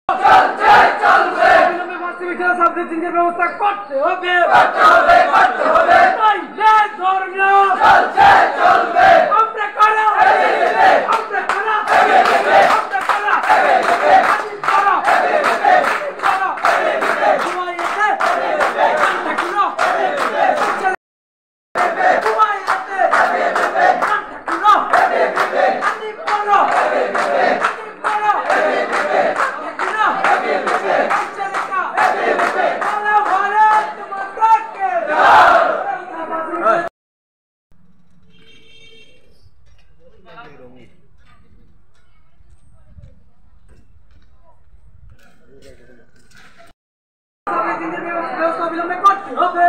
ব্যবস্থা করতে হবে অবিলম্বে করতে হবে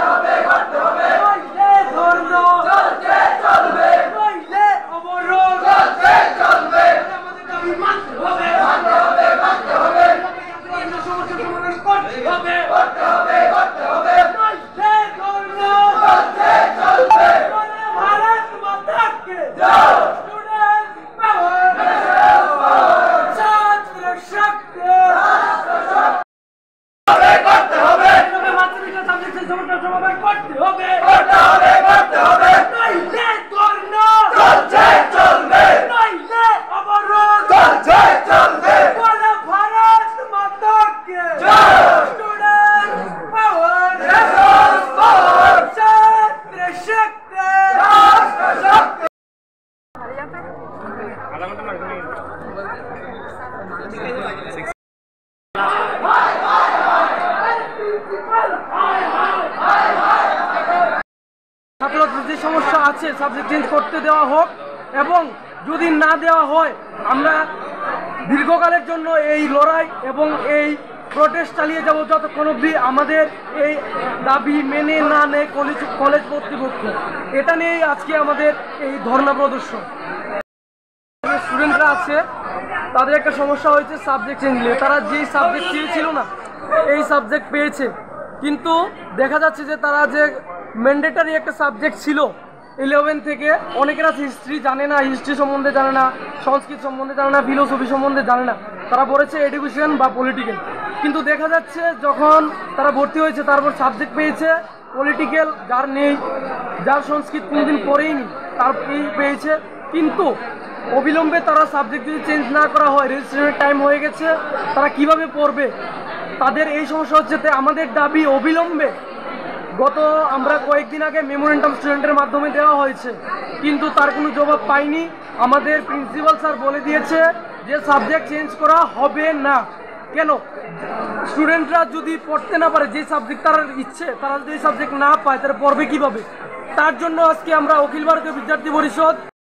ছাত্রদের যে সমস্যা আছে সাবজেক্ট চেঞ্জ করতে দেওয়া হোক এবং যদি না দেওয়া হয় আমরা দীর্ঘকালের জন্য এই লড়াই এবং এই প্রোটেস্ট চালিয়ে যাব যতক্ষণ অবধি আমাদের এই দাবি মেনে না নেয় কলেজ কর্তৃপক্ষ। এটা নিয়েই আজকে আমাদের এই ধর্ণা প্রদর্শন। স্টুডেন্টরা আছে তাদের একটা সমস্যা হয়েছে সাবজেক্ট চেঞ্জ নিয়ে, তারা যেই সাবজেক্ট চেয়েছিল না এই সাবজেক্ট পেয়েছে, কিন্তু দেখা যাচ্ছে যে তারা যে ম্যান্ডেটারি একটা সাবজেক্ট ছিল 11 থেকে, অনেকের আছে হিস্ট্রি জানে না, হিস্ট্রি সম্বন্ধে জানে না, সংস্কৃত সম্বন্ধে জানে না, ফিলোসফি সম্বন্ধে জানে না, তারা পড়েছে এডুকেশন বা পলিটিক্যাল। কিন্তু দেখা যাচ্ছে যখন তারা ভর্তি হয়েছে তারপর সাবজেক্ট পেয়েছে পলিটিক্যাল, যার নেই, যার সংস্কৃত কোনোদিন পড়েইনি তার পেয়েছে, কিন্তু অবিলম্বে তারা সাবজেক্ট যদি চেঞ্জ না করা হয়, রেজিস্ট্রেশনের টাইম হয়ে গেছে, তারা কিভাবে পড়বে? তাদের এই সমস্যা হচ্ছে। আমাদের দাবি অবিলম্বে, আমরা কয়েকদিন আগে মেমোরেন্ডাম স্টুডেন্টের মাধ্যমে দেওয়া হয়েছে, কিন্তু তার কোনো জবাব পাইনি। আমাদের প্রিন্সিপাল স্যার বলে দিয়েছে যে সাবজেক্ট চেঞ্জ করা হবে না। কেন? স্টুডেন্টরা যদি পড়তে না পারে, যে সাবজেক্ট তার ইচ্ছে, তারা যদি এই সাবজেক্ট না পায় তাহলে পড়বে কীভাবে? তার জন্য আজকে আমরা অখিল ভারতীয় বিদ্যার্থী পরিষদ